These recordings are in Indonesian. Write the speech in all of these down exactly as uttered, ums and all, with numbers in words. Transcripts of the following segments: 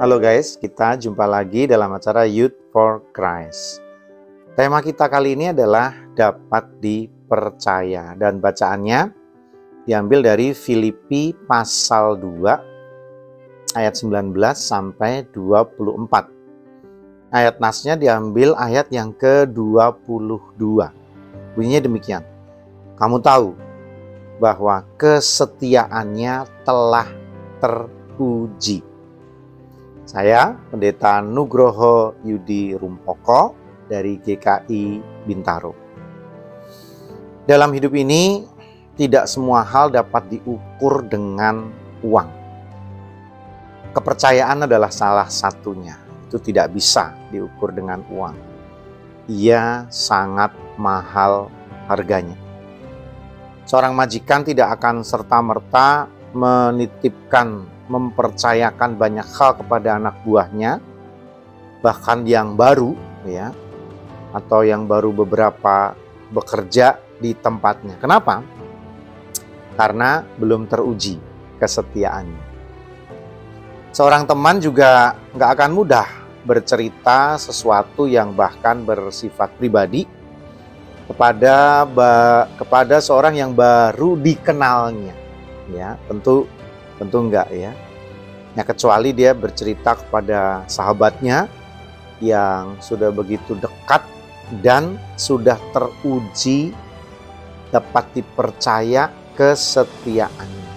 Halo guys, kita jumpa lagi dalam acara Youth for Christ. Tema kita kali ini adalah dapat dipercaya, dan bacaannya diambil dari Filipi pasal dua ayat sembilan belas sampai dua puluh empat. Ayat nasnya diambil ayat yang ke dua puluh dua. Bunyinya demikian. Kamu tahu bahwa kesetiaannya telah teruji. Saya, Pendeta Nugroho Yudi Rumpoko dari G K I Bintaro. Dalam hidup ini, tidak semua hal dapat diukur dengan uang. Kepercayaan adalah salah satunya. Itu tidak bisa diukur dengan uang. Ia sangat mahal harganya. Seorang majikan tidak akan serta-merta menitipkan mempercayakan banyak hal kepada anak buahnya, bahkan yang baru ya, atau yang baru beberapa bekerja di tempatnya. Kenapa? Karena belum teruji kesetiaannya. Seorang teman juga nggak akan mudah bercerita sesuatu yang bahkan bersifat pribadi kepada kepada seorang yang baru dikenalnya. Ya, tentu Tentu enggak ya. Ya, kecuali dia bercerita kepada sahabatnya yang sudah begitu dekat dan sudah teruji dapat dipercaya kesetiaannya.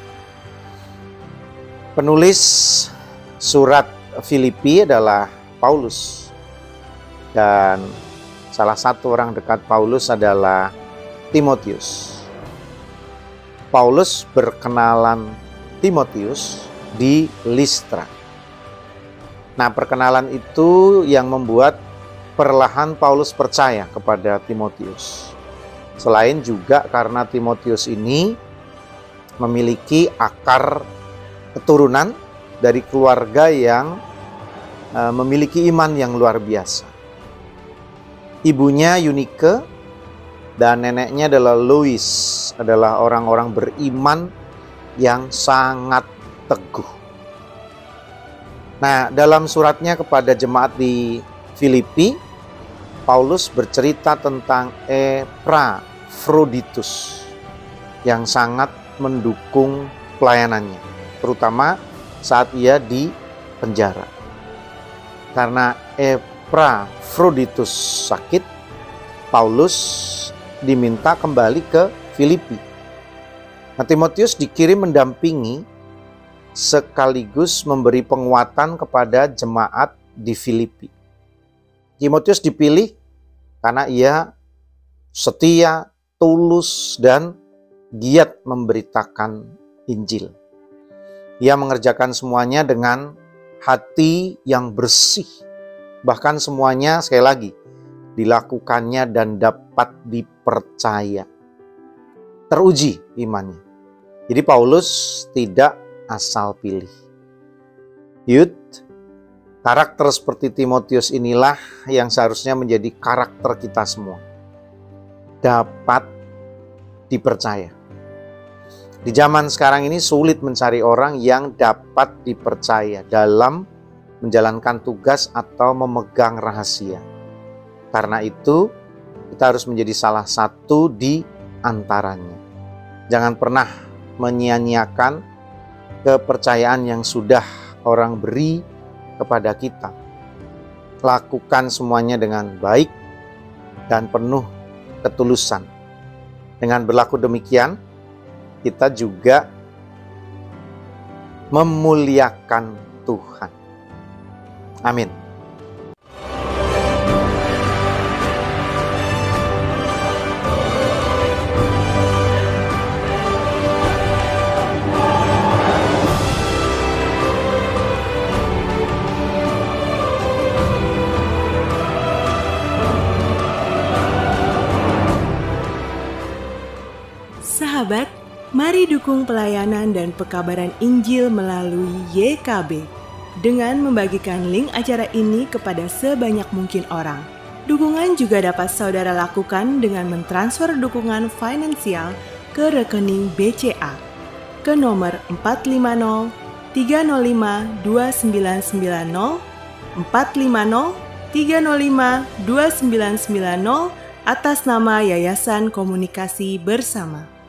Penulis surat Filipi adalah Paulus. Dan salah satu orang dekat Paulus adalah Timotius. Paulus berkenalan Timotius di Listra. Nah, perkenalan itu yang membuat perlahan Paulus percaya kepada Timotius. Selain juga karena Timotius ini memiliki akar keturunan dari keluarga yang uh, memiliki iman yang luar biasa. Ibunya Eunike dan neneknya adalah Lois, adalah orang-orang beriman yang sangat teguh. Nah, dalam suratnya kepada jemaat di Filipi, Paulus bercerita tentang Epafroditus yang sangat mendukung pelayanannya, terutama saat ia di penjara. Karena Epafroditus sakit, Paulus diminta kembali ke Filipi. Nah, Timotius dikirim mendampingi sekaligus memberi penguatan kepada jemaat di Filipi. Timotius dipilih karena ia setia, tulus, dan giat memberitakan Injil. Ia mengerjakan semuanya dengan hati yang bersih. Bahkan semuanya, sekali lagi, dilakukannya dan dapat dipercaya. Teruji imannya. Jadi Paulus tidak asal pilih. Youth, karakter seperti Timotius inilah yang seharusnya menjadi karakter kita semua. Dapat dipercaya. Di zaman sekarang ini sulit mencari orang yang dapat dipercaya dalam menjalankan tugas atau memegang rahasia. Karena itu, kita harus menjadi salah satu di antaranya. Jangan pernah menyia-nyiakan kepercayaan yang sudah orang beri kepada kita. Lakukan semuanya dengan baik dan penuh ketulusan. Dengan berlaku demikian, kita juga memuliakan Tuhan. Amin. Sahabat, mari dukung pelayanan dan pekabaran Injil melalui Y K B dengan membagikan link acara ini kepada sebanyak mungkin orang. Dukungan juga dapat saudara lakukan dengan mentransfer dukungan finansial ke rekening B C A ke nomor empat lima nol tiga nol lima dua sembilan sembilan nol, empat lima nol tiga nol lima dua sembilan sembilan nol atas nama Yayasan Komunikasi Bersama.